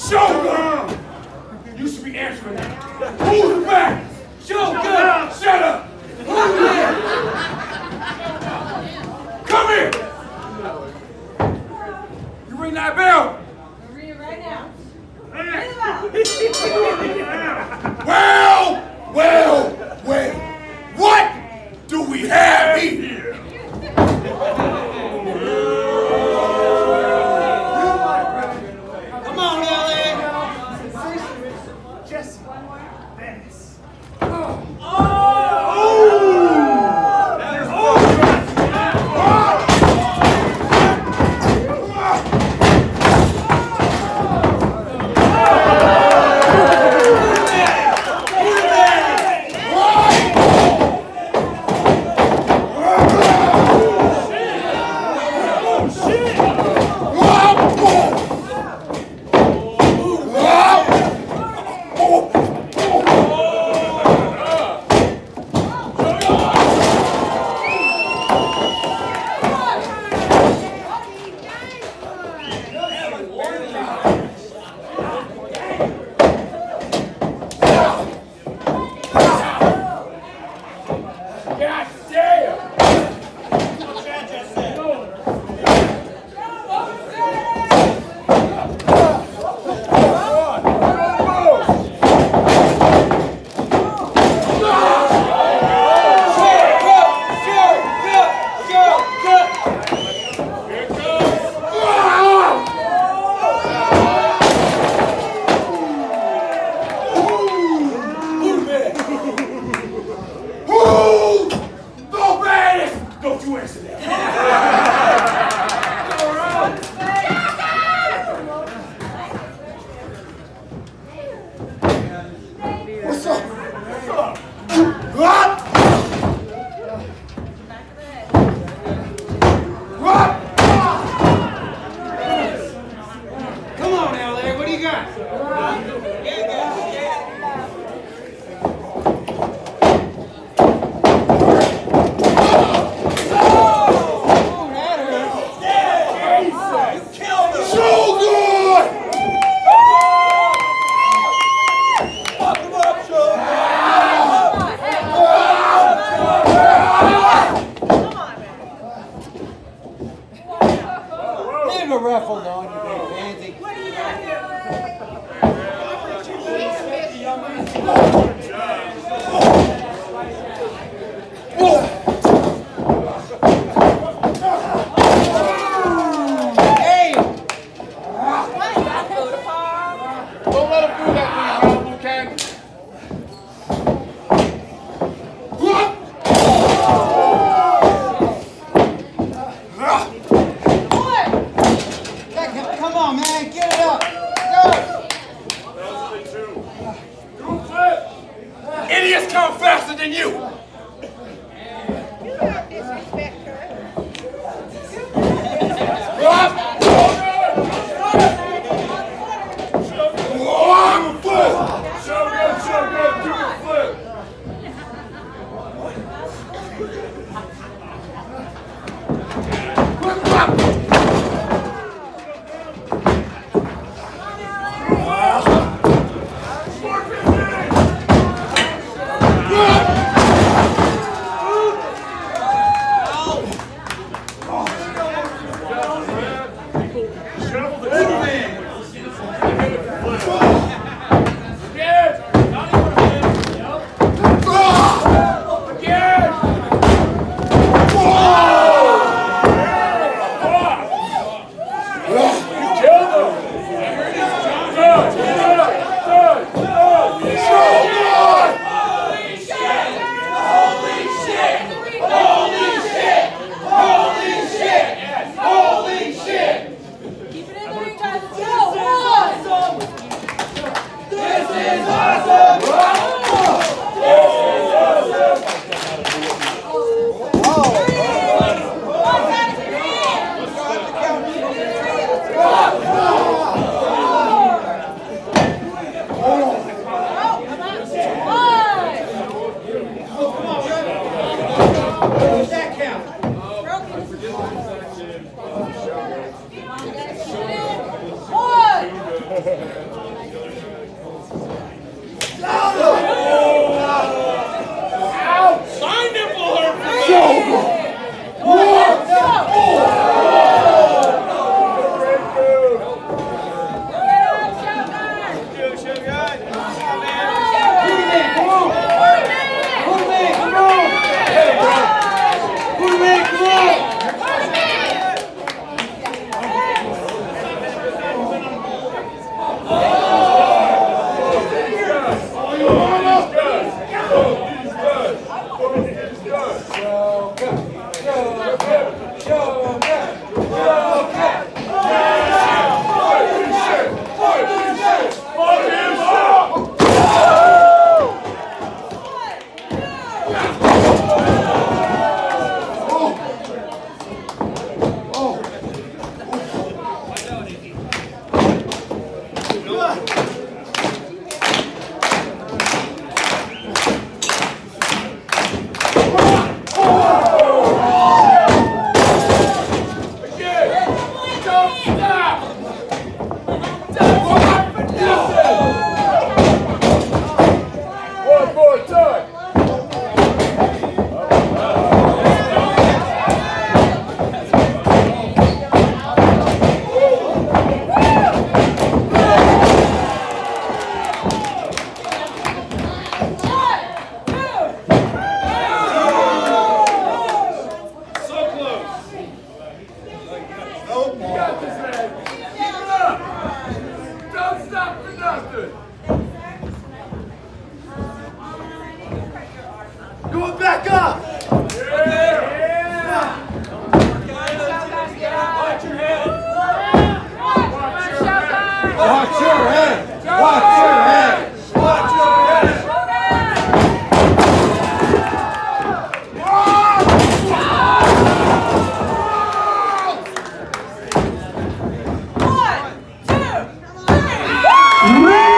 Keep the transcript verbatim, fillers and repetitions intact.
Shōgun! You should be answering that. Who's back? Shōgun! Shut up! Who's there? Come here! You ring that bell? I'll ring it right now. Well, well, well. What do we have here? Come on, L A. Jesse. Venice. Leave a raffle on you, big pansy. What do you got here? Hey! Don't let him do that to you, Malibu Ken. Come on, man, get it up. Go. Idiots come faster than you. You don't disrespect her. Shōgun, Shōgun, do a flip. your head! Watch your head! Watch your head! One, two, three. Ready!